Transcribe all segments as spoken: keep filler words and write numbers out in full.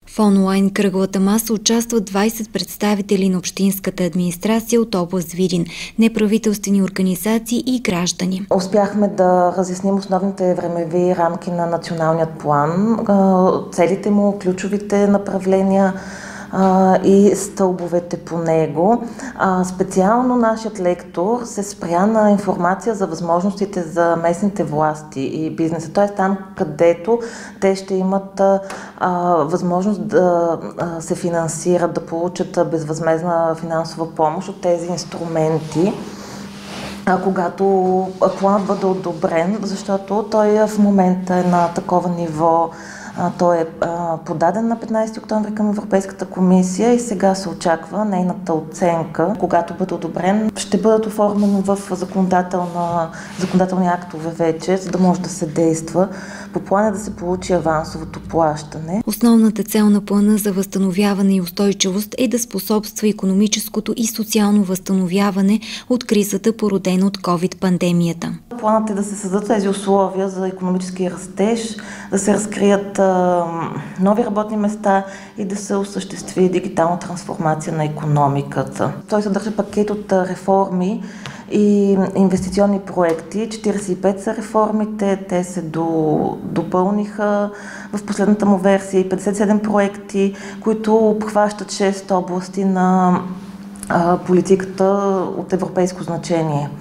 В онлайн кръглата маса участват двайсет представители на общинската администрация от област Видин, неправителствени организации и граждани. Успяхме да разясним основните времеви рамки на националният план, целите му, ключовите направления и стълбовете по него. Специално нашият лектор се спря на информация за възможностите за местните власти и бизнеса, т.е. там, където те ще имат възможност да се финансират, да получат безвъзмездна финансова помощ от тези инструменти, когато планът бъде одобрен, защото той в момента е на такова ниво. Той е подаден на петнайсети октомври към Европейската комисия и сега се очаква нейната оценка. Когато бъде одобрен, ще бъдат оформени в законодателни актове вече, за да може да се действа. По плана да се получи авансовото плащане. Основната цел на плана за възстановяване и устойчивост е да способства икономическото и социално възстановяване от кризата, породена от ковид-пандемията. Планът е да се създадат тези условия за икономически растеж, да се разкрият а, нови работни места и да се осъществи дигитална трансформация на икономиката. Той съдържа пакет от реформи и инвестиционни проекти. четирийсет и пет са реформите, те се до, допълниха в последната му версия и петдесет и седем проекти, които обхващат шест области на а, политиката от европейско значение.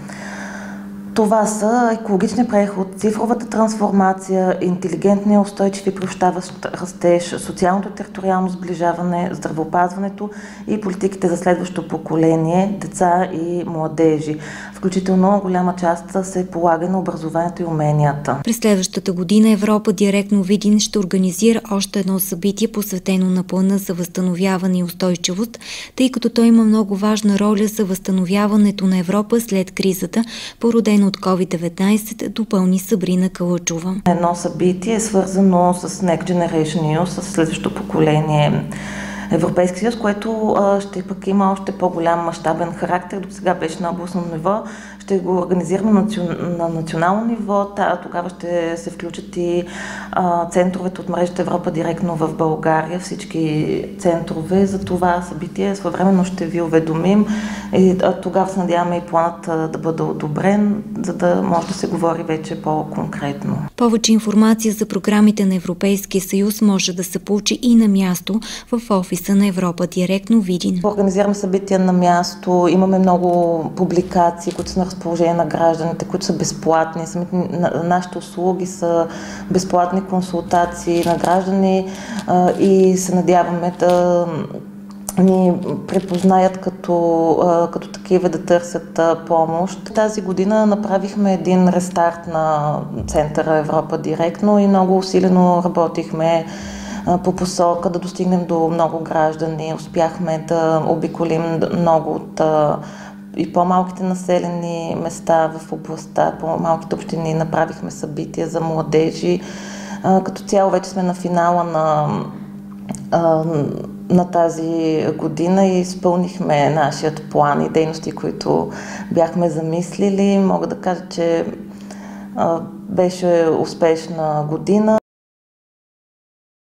Това са екологичния преход, цифровата трансформация, интелигентния, устойчив и приобщаващ растеж, социалното и териториално сближаване, здравеопазването и политиките за следващото поколение, деца и младежи. Включително голяма част се полага на образованието и уменията. През следващата година Европа директно Видин ще организира още едно събитие, посветено на плана за възстановяване и устойчивост, тъй като той има много важна роля за възстановяването на Европа след кризата, породена от ковид деветнайсет, допълни Сабрина Калъчова. Едно събитие е свързано с Next Generation E U, с следващото поколение Европейски съюз, което а, ще пък има още по-голям мащабен характер. До сега беше на областно ниво. Ще го организираме на, на национално ниво. Та, тогава ще се включат и а, центровете от мрежата Европа директно в България. Всички центрове за това събитие своевременно ще ви уведомим. И а, тогава се надяваме и планът а, да бъде одобрен, за да може да се говори вече по-конкретно. Повече информация за програмите на Европейския съюз може да се получи и на място в офиса на Европа директно Видин. Организираме събития на място, имаме много публикации, които са на разположение на гражданите, които са безплатни. Самите нашите услуги са безплатни консултации на граждани а, и се надяваме да ни препознаят като, като такива, да търсят помощ. Тази година направихме един рестарт на Центъра Европа директно и много усилено работихме по посока да достигнем до много граждани. Успяхме да обиколим много от и по-малките населени места в областта, по-малките общини. Направихме събития за младежи. Като цяло вече сме на финала на на тази година и изпълнихме нашият план и дейности, които бяхме замислили. Мога да кажа, че беше успешна година.